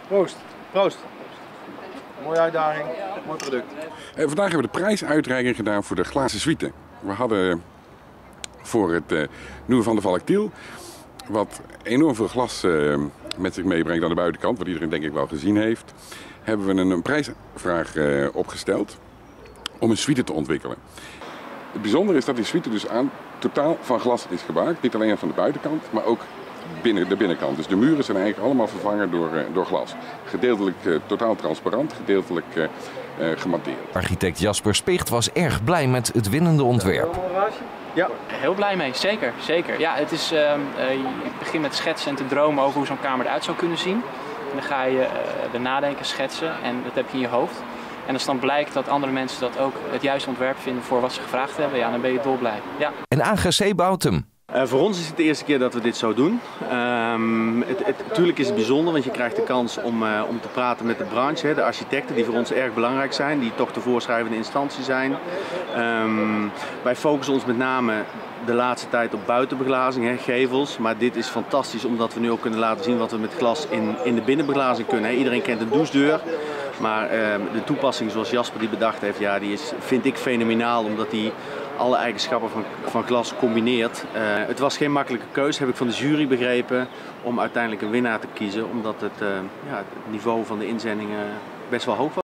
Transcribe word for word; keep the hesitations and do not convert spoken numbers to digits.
Proost. Proost. Mooie uitdaging, mooi product. En vandaag hebben we de prijsuitreiking gedaan voor de glazen suite. We hadden voor het uh, nieuwe Van der Valk Tiel, wat enorm veel glas uh, met zich meebrengt aan de buitenkant, wat iedereen denk ik wel gezien heeft, hebben we een, een prijsvraag uh, opgesteld om een suite te ontwikkelen. Het bijzondere is dat die suite dus aan totaal van glas is gemaakt. Niet alleen van de buitenkant, maar ook binnen de binnenkant. Dus de muren zijn eigenlijk allemaal vervangen door, uh, door glas. Gedeeltelijk uh, totaal transparant, gedeeltelijk uh, uh, gematteerd. Architect Jasper Spicht was erg blij met het winnende ontwerp. Ja, heel blij mee. Zeker, zeker. Ja, het is, uh, uh, je begint met schetsen en te dromen over hoe zo'n kamer eruit zou kunnen zien. En dan ga je uh, de nadenken schetsen en dat heb je in je hoofd. En als dan blijkt dat andere mensen dat ook het juiste ontwerp vinden voor wat ze gevraagd hebben, ja, dan ben je dolblij. Ja. En A G C bouwt hem. Uh, voor ons is het de eerste keer dat we dit zo doen. Um, het, het, natuurlijk is het bijzonder, want je krijgt de kans om, uh, om te praten met de branche, hè, de architecten die voor ons erg belangrijk zijn, die toch de voorschrijvende instantie zijn. Um, wij focussen ons met name de laatste tijd op buitenbeglazing, hè, gevels, maar dit is fantastisch omdat we nu ook kunnen laten zien wat we met glas in, in de binnenbeglazing kunnen. Hè. Iedereen kent een douchedeur, maar uh, de toepassing zoals Jasper die bedacht heeft, ja, die is, vind ik fenomenaal omdat die alle eigenschappen van, van glas combineert. Uh, het was geen makkelijke keuze, heb ik van de jury begrepen, om uiteindelijk een winnaar te kiezen, omdat het, uh, ja, het niveau van de inzendingen best wel hoog was.